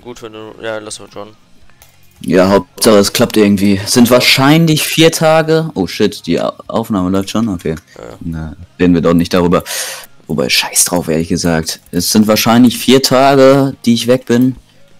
gut, wenn du... Ja, lass mal John. Ja, Hauptsache es klappt irgendwie. Es sind wahrscheinlich 4 Tage. Oh shit, die Aufnahme läuft schon, okay. Ja. Na, reden wir doch nicht darüber. Wobei, scheiß drauf, ehrlich gesagt. Es sind wahrscheinlich 4 Tage, die ich weg bin.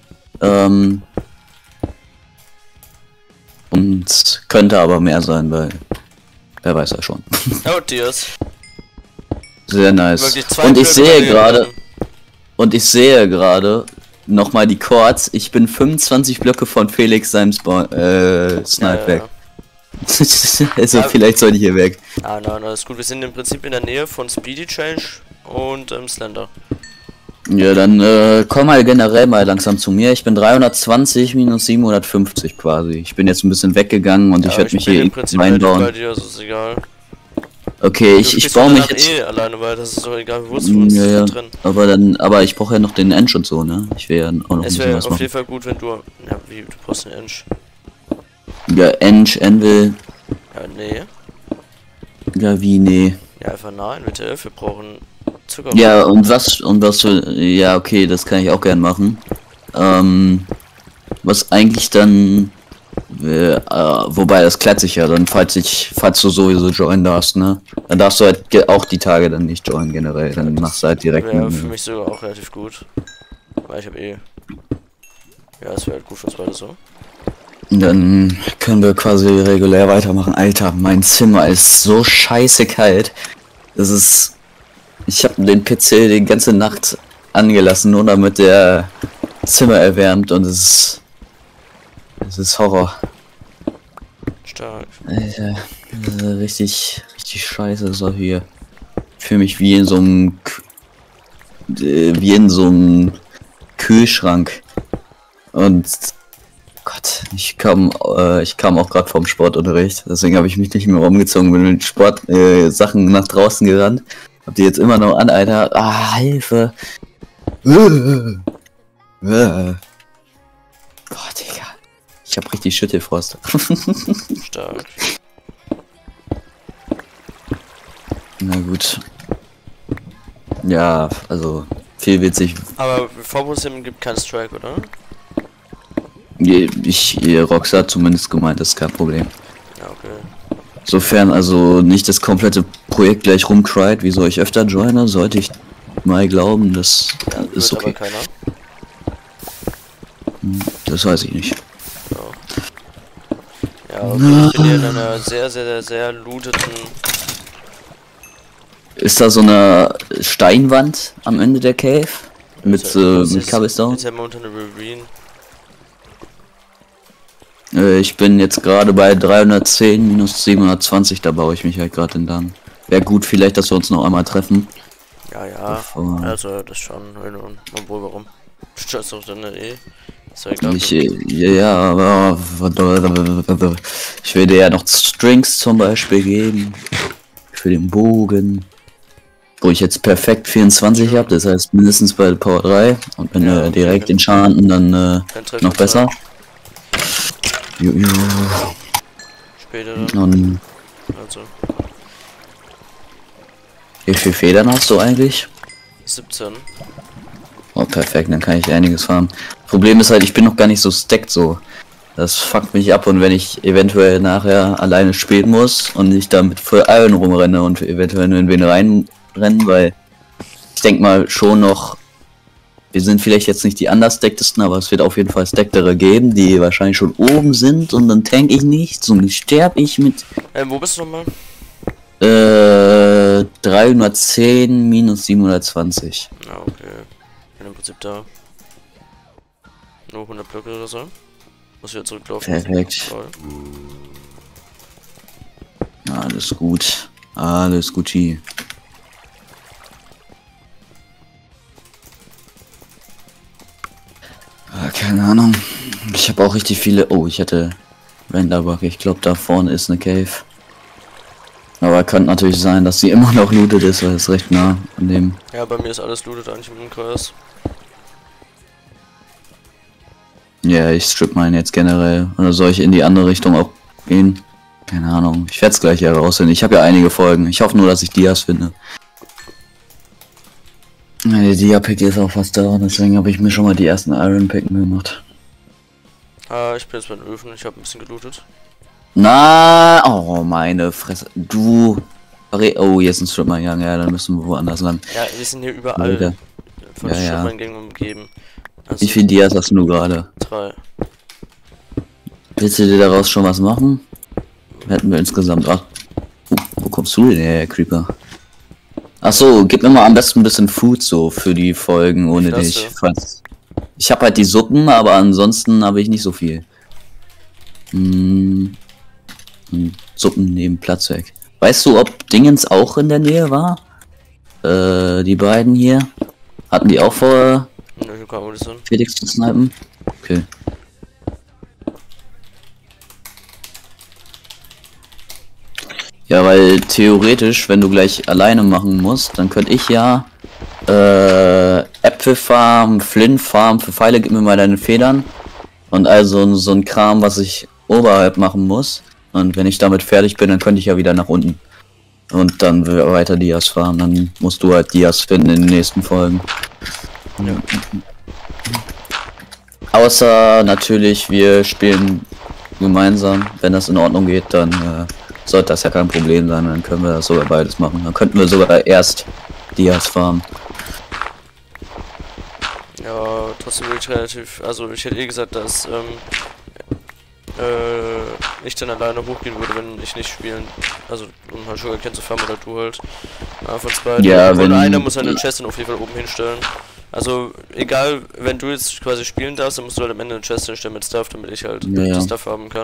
Und könnte aber mehr sein, weil... Wer weiß ja schon. Oh, Dias. Sehr nice. Wirklich zwei Und ich Blöcke sehe daneben. gerade... Und ich sehe gerade nochmal die Chords. Ich bin 25 Blöcke von Felix seinem Snipe weg. Also Ja. vielleicht sollte ich hier weg. Ah, nein, alles gut. Wir sind im Prinzip in der Nähe von Speedy Change und Slender. Ja, dann komm mal generell mal langsam zu mir. Ich bin 320 minus 750 quasi. Ich bin jetzt ein bisschen weggegangen und Ja, ich werde mich bin hier im Prinzip reinbauen. bei dir, also ist egal. Okay, Du ich stehst baue mich danach jetzt. alleine, weil das ist doch egal, wo du uns Ja, ja. drin. Aber ich brauche ja noch den Ensch und so, ne? Ich will ja auch noch ein Es bisschen wäre was auf machen. jeden Fall gut, wenn du... Ja, wie, du brauchst einen Inch. Ja, Ensch, Anvil. Ja, nee. Ja, wie, nee. Ja, einfach nein, WTF, wir brauchen Zucker. Ja, und was für. Ja, okay, das kann ich auch gern machen. Was eigentlich dann. Wobei, das klärt sich ja dann, falls du sowieso joinen darfst, ne? Dann darfst du halt auch die Tage dann nicht joinen generell. Dann machst du halt direkt Wäre mit für mir. mich sogar auch relativ gut. Weil ich habe eh... Ja, es wäre halt gut für uns beide so. Dann können wir quasi regulär weitermachen. Alter, mein Zimmer ist so scheiße kalt. Das ist... Ich habe den PC die ganze Nacht angelassen, nur damit der Zimmer erwärmt und es ist Horror. Stark. Alter, richtig scheiße so hier. Ich fühle mich wie in so einem Kühlschrank. Und Gott, ich kam auch gerade vom Sportunterricht, deswegen habe ich mich nicht mehr umgezogen, bin mit Sport Sachen nach draußen gerannt. Hab die jetzt immer noch an, Alter. Ah, Hilfe. Boah, Digga. Ich hab richtig Schüttelfrost. Stark. Na gut. Ja, also viel witzig. Aber Vorprogramm gibt keinen Strike, oder? Rox hat zumindest gemeint, das ist kein Problem. Ja, okay. Sofern also nicht das komplette Projekt gleich rumcried, wieso ich öfter joine, sollte ich mal glauben, das Ja, ist wird okay. aber keiner. Das weiß ich nicht. Ja, okay, ich bin hier in einer sehr looteten... Ist da so eine Steinwand am Ende der Cave? Mit Cobblestone? Ist ja momentan eine Ravine. Ich bin jetzt gerade bei 310 minus 720, da baue ich mich halt gerade entlang. Wäre gut vielleicht, dass wir uns noch einmal treffen. Ja, Bevor- also das schon, obwohl, warum? Das doch dann eh. Ist ja egal. Ja, aber ich will dir ja noch Strings zum Beispiel geben. Für den Bogen. Wo ich jetzt perfekt 24 habe, das heißt mindestens bei Power 3. Und wenn wir direkt enchanten, dann noch besser. Später dann, Und also wie viel Federn hast du eigentlich? 17. Oh, perfekt, dann kann ich einiges farmen. Problem ist halt, ich bin noch gar nicht so stacked so. Das fuckt mich ab, und wenn ich eventuell nachher alleine spielen muss und ich da mit voll Iron rumrenne und eventuell nur in wen reinrennen, weil ich denke mal schon noch, wir sind vielleicht jetzt nicht die understacktesten, aber es wird auf jeden Fall stacktere geben, die wahrscheinlich schon oben sind, und dann tank ich nichts und sterbe ich mit Wo bist du nochmal? 310 minus 720. Ja, okay. Ich bin im Prinzip da. Nur 100 Blöcke oder so. Muss wieder zurücklaufen. Perfekt. Toll. Alles gut. Alles Gucci. Keine Ahnung. Ich habe auch richtig viele... Oh, ich hatte Renderbug. Ich glaube, da vorne ist eine Cave. Aber könnte natürlich sein, dass sie immer noch lootet ist, weil es recht nah an dem... Ja, bei mir ist alles lootet eigentlich im Umkreis. Ja, ich strip meinen jetzt generell. Oder soll ich in die andere Richtung auch gehen? Keine Ahnung. Ich werde es gleich herausfinden. Ich habe ja einige Folgen. Ich hoffe nur, dass ich Dias finde. Die meine Dia-Pick ist auch fast da, deswegen habe ich mir schon mal die ersten Iron-Picken gemacht. Ich bin jetzt bei den Öfen, ich habe ein bisschen gelootet. Na, oh meine Fresse. Du. Oh, jetzt ein Strip-Mine-Gang, ja, dann müssen wir woanders lang. Ja, wir sind hier überall von Ja, ja. Strip-Mine-Gängen umgeben. Also Wie viele Dias hast du gerade? 3. Willst du dir daraus schon was machen? Hätten wir insgesamt. Ach, wo kommst du denn her, Creeper? Ach so, gib mir mal am besten ein bisschen Food so für die Folgen ohne dich. Ich habe halt die Suppen, aber ansonsten habe ich nicht so viel. Suppen neben Platz weg. Weißt du, ob Dingens auch in der Nähe war? Die beiden hier. Hatten die auch vor, Felix zu snipen? Okay. Ja, weil theoretisch, wenn du gleich alleine machen musst, dann könnte ich ja Äpfelfarm, Flintfarm, für Pfeile, gib mir mal deine Federn. Und also so ein Kram, was ich oberhalb machen muss. Und wenn ich damit fertig bin, dann könnte ich ja wieder nach unten. Und dann weiter Dias farmen. Dann musst du halt Dias finden in den nächsten Folgen. Ja. Außer natürlich, wir spielen gemeinsam. Wenn das in Ordnung geht, dann sollte das ja kein Problem sein. Dann können wir das sogar beides machen. Dann könnten wir sogar erst Dias farmen. Ja, trotzdem wirklich relativ. Also ich hätte eh gesagt, dass ich dann alleine hochgehen würde, wenn ich nicht spielen. Also um halt Sugarcane zu farmen oder du halt. Von zwei. Ja, wenn einer muss eine Chest auf jeden Fall oben hinstellen. Also egal, wenn du jetzt quasi spielen darfst, dann musst du halt am Ende eine Chest hinstellen mit Stuff, damit ich halt das Stuff haben kann.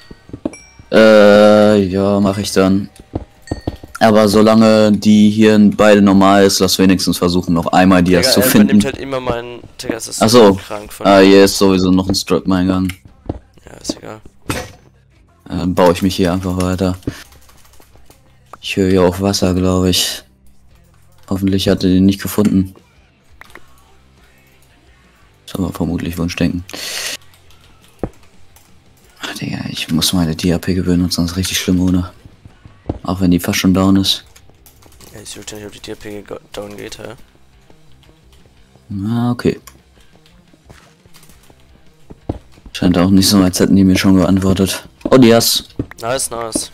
Ja, mache ich dann. Aber solange die hier beide normal ist, lass wenigstens versuchen, noch einmal Dias zu finden. Nimmt halt immer meinen. Digga, das ist so krank von hier ist sowieso noch ein Strip-Mine-Gang. Ja, ist egal. Dann baue ich mich hier einfach weiter. Ich höre hier auch Wasser, glaube ich. Hoffentlich hat er den nicht gefunden. Das ist aber vermutlich Wunschdenken. Ach, Digga, ich muss meine DAP benutzen, sonst ist richtig schlimm ohne. Auch wenn die fast schon down ist. Ja, ich weiß nicht, ob die DAP down geht, hä? Ah, okay. Scheint auch nicht so, als hätten die mir schon geantwortet. Oh, Dias. Nice, nice.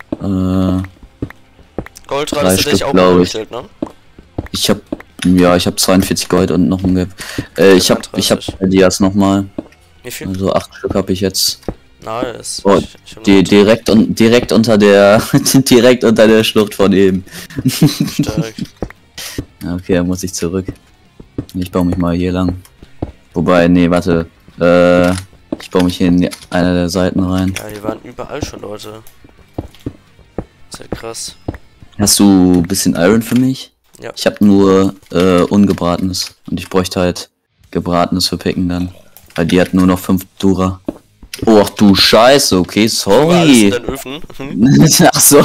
Gold 3 Stück, dich auch gestellt, ne? Ich hab 42 Gold und noch ein Gap. Ich hab Dias nochmal. Wie viel? Also 8 Stück habe ich jetzt. Nice. Oh, direkt unter der direkt unter der Schlucht von eben. Stark. Okay, dann muss ich zurück. Ich baue mich mal hier lang. Wobei, nee, warte. Ich baue mich hier in einer der Seiten rein. Ja, hier waren überall schon Leute. Ist ja krass. Hast du ein bisschen Iron für mich? Ja. Ich habe nur ungebratenes. Und ich bräuchte halt gebratenes für Picken dann. Weil die hat nur noch 5 Dura. Oh, ach du Scheiße, okay, sorry. In den Öfen. Ach so.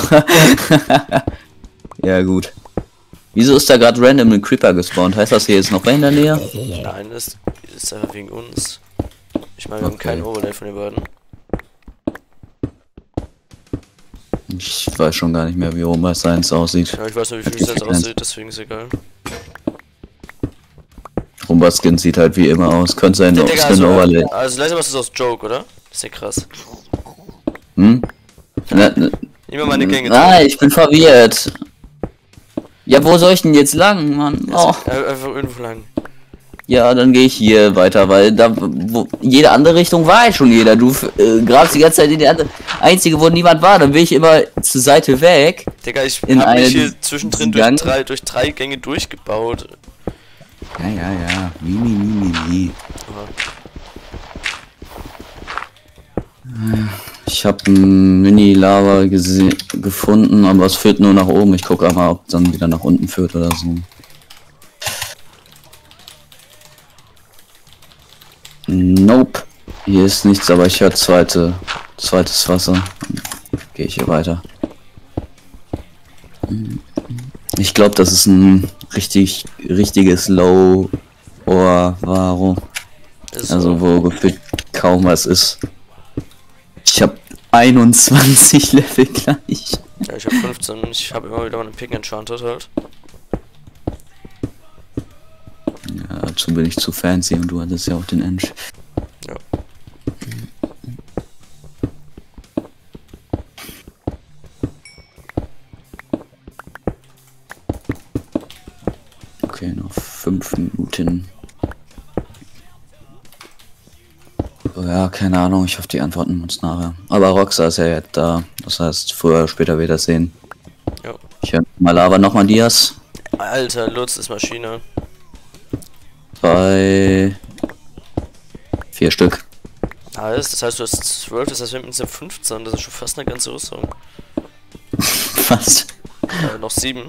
Ja, gut. Wieso ist da gerade random ein Creeper gespawnt? Heißt das hier jetzt noch in der Nähe? Nein, das ist einfach wegen uns. Ich meine, wir haben keinen Overlay von den beiden. Ich weiß schon gar nicht mehr, wie oben das Science aussieht. Ja, ich weiß nur, wie viel es jetzt aussieht, deswegen ist egal. Rumba-Skin sieht halt wie immer aus. Könnte sein, ob Skin Overlay. Also leider was ist aus Joke, oder? Das ist ja krass. Hm? Immer meine Gänge. Ah, ich bin verwirrt. Ja, wo soll ich denn jetzt lang, Mann? Oh. Einfach irgendwo lang. Ja, dann gehe ich hier weiter, weil da jede andere Richtung war halt schon jeder. Du grabst die ganze Zeit in die andere. Einzige, wo niemand war, dann will ich immer zur Seite weg. Digga, ich hab mich hier zwischendrin durch drei Gänge durchgebaut. Ja. Mimi. Ich habe ein Mini-Lava gefunden, aber es führt nur nach oben. Ich gucke mal, ob es dann wieder nach unten führt oder so. Nope. Hier ist nichts, aber ich höre zweites Wasser. Gehe ich hier weiter. Ich glaube, das ist ein richtiges Low-Ohr-Varo. Also wo gefühlt kaum was ist. Ich habe 21 Level gleich. Ja, ich habe 15. Ich habe immer wieder meine Picken enchanted halt. dazu bin ich zu fancy und du hattest ja auch den Ensch. Ja. Okay, noch 5 Minuten. Oh ja, keine Ahnung, ich hoffe, die antworten uns nachher. Aber Roxa ist ja jetzt da, das heißt, früher oder später wieder sehen. Ja. Ich höre mal Lava, nochmal Dias. Alter, Lutz ist Maschine. 3, 4 Stück. Nice, das heißt, du hast 12, das heißt, wir haben insgesamt 15, das ist schon fast eine ganze Rüstung. Was? Noch 7.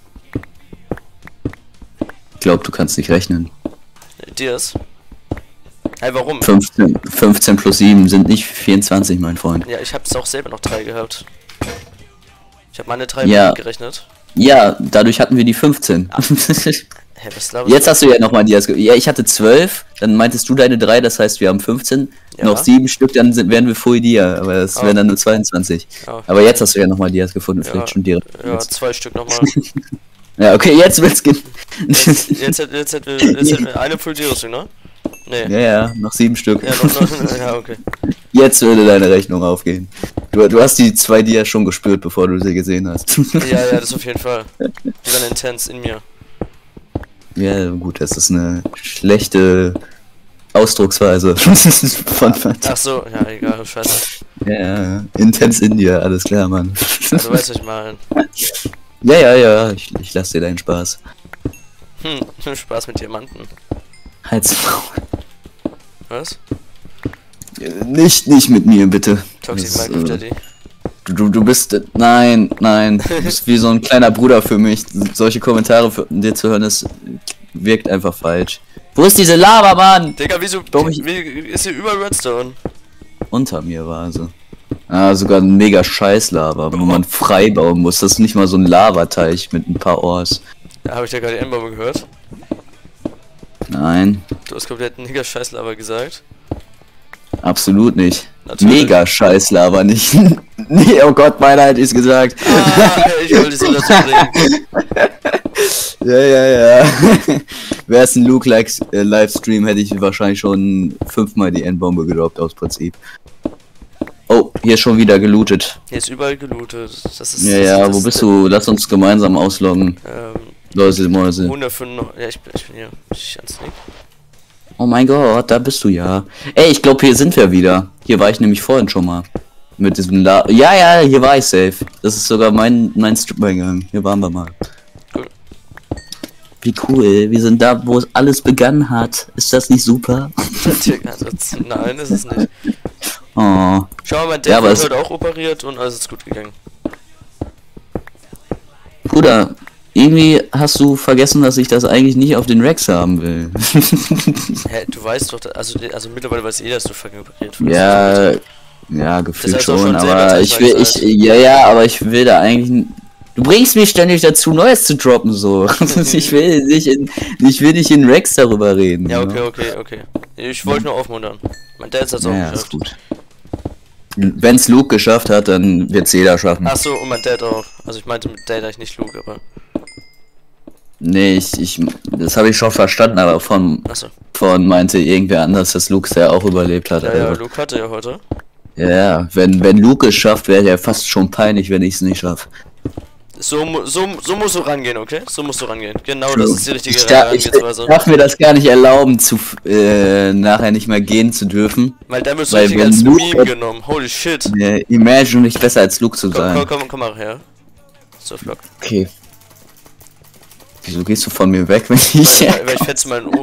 Ich glaube, du kannst nicht rechnen. Dias. Hey, warum? 15 plus 7 sind nicht 24, mein Freund. Ja, ich hab's auch selber noch 3 gehabt. Ich habe meine 3 Ja. gerechnet. Ja, dadurch hatten wir die 15. Hä, was glaubst du? Jetzt hast du ja nochmal Dias. Ja, ich hatte 12, dann meintest du deine 3, das heißt, wir haben 15. Ja. Noch 7 Stück, dann wären wir voll Dia, aber das wären dann nur 22. Oh. Aber jetzt hast du ja nochmal Dias gefunden, Ja. vielleicht schon direkt. Ja, 2 Stück nochmal. Ja, okay, jetzt wird's gehen. Jetzt hätten wir eine Full-Rüstung, ne? Nee. Ja, noch 7 Stück. Ja, noch, ja, okay. Jetzt würde deine Rechnung aufgehen. Du hast die 2 Dias schon gespürt, bevor du sie gesehen hast. Ja, das auf jeden Fall. Die waren intens in mir. Ja, gut, das ist eine schlechte Ausdrucksweise von Ach so, ja, egal, scheiße. Ja, intens in dir, alles klar, Mann. Ja, du weißt, was ich meine. Ja, ich lass dir deinen Spaß. Spaß mit Diamanten. Halt's Was? Nicht mit mir, bitte. Toxic Minecraft Daddy. Du bist, nein, du bist wie so ein kleiner Bruder für mich. Solche Kommentare von dir zu hören, wirkt einfach falsch. Wo ist diese Lava, Mann? Digga, wieso, wie ist hier überall Redstone? Unter mir war sie. Ah, sogar ein mega scheiß Lava, wo man frei bauen muss. Das ist nicht mal so ein Lavateich mit ein paar Ors. Ja, habe ich ja gerade die Endbombe gehört. Nein, Du hast komplett mega scheiß Lava gesagt. absolut nicht. Natürlich. Mega scheiß Lava nicht. Nee, oh Gott, meiner hätte ich's gesagt. Ah, ich wollte es nur dazu bringen. Ja. Wäre es ein Luke-Livestream, hätte ich wahrscheinlich schon 5-mal die Endbombe gedroppt, aus Prinzip. Oh, hier ist schon wieder gelootet. Hier ist überall gelootet. Das ist, Ja, wo bist du? Lass uns gemeinsam ausloggen. Mäuse. 105 noch. Ja, ich bin hier. Ich ans Nick. Oh mein Gott, da bist du ja. Ey, ich glaube, hier sind wir wieder. Hier war ich nämlich vorhin schon mal. Mit diesem Ja, hier war ich safe. Das ist sogar mein Strip-Eingang. Hier waren wir mal. Cool. Wie cool. Wir sind da, wo es alles begonnen hat. Ist das nicht super? Also, nein, ist es nicht. Oh. Schau mal, mein Dad wird heute auch operiert und alles ist gut gegangen. Bruder, irgendwie hast du vergessen, dass ich das eigentlich nicht auf den Rex haben will. Hä, du weißt doch, also mittlerweile weiß jeder, dass du fucking operiert wurdest. Ja, gefühlt Das heißt auch schon, schon aber aber ich will da eigentlich. Du bringst mich ständig dazu, Neues zu droppen, so. Ich will nicht in Rex darüber reden. Ja, okay. Ich wollte nur aufmuntern. Mein Dad hat es auch geschafft. Ist gut. Wenn's Luke geschafft hat, dann wird's jeder schaffen. Ach so, und mein Dad auch. Also ich meinte mit Dad eigentlich nicht Luke, aber... Nee, das habe ich schon verstanden, aber von meinte irgendwer anders, dass Luke es ja auch überlebt hat. Ja, Luke hatte ja heute. Ja, wenn Luke es schafft, wäre ja fast schon peinlich, wenn ich es nicht schaffe. So musst du rangehen, okay? So musst du rangehen. Genau, das ist die richtige Ich Herangehensweise. darf mir das gar nicht erlauben, nachher nicht mehr gehen zu dürfen. Weil da wirst du richtig als Meme genommen. Holy shit. Imagine nicht besser als Luke zu sein. Komm mal her. So, Vlog. Okay. Wieso gehst du von mir weg, wenn ich... Weil ich fett zu meinen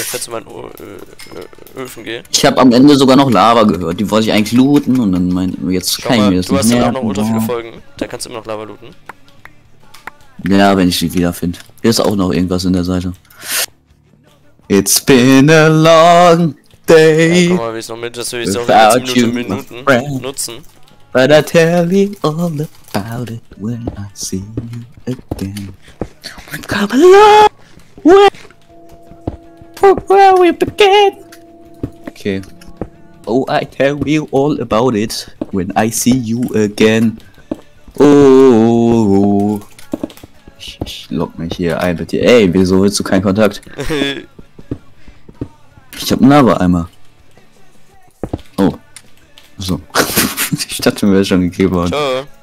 Öfen gehe. Ich habe am Ende sogar noch Lava gehört. Die wollte ich eigentlich looten und dann jetzt kann ich mir das nicht mehr. Du hast ja auch noch ultra viele Folgen. Da kannst du immer noch Lava looten. Ja, wenn ich die wiederfinde. Hier ist auch noch irgendwas in der Seite. It's been a long day. Ja, guck mal, wie es noch mit, das will ich auch in Minuten nutzen. But I tell you all about it when I see you again. Come along, where we begin. Okay. Oh, I tell you all about it when I see you again. Oh. Ich lock mich hier ein mit dir. Ey, wieso willst du keinen Kontakt? Ich habe einen Lava-Eimer. Oh. So. Ich dachte mir, wäre schon gegeben worden. Ciao.